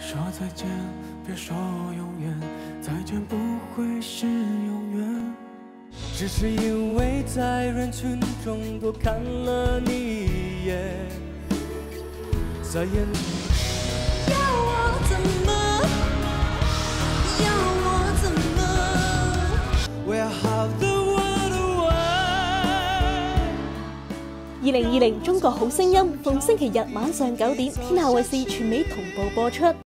说再见，别说永远，再见不会是永远。只是因为在人群中多看了你一眼，在眼里。 要我怎么？要我怎么 We're half the world away。 2020中國好聲音逢星期日晚上9點，天下衛視全美同步播出。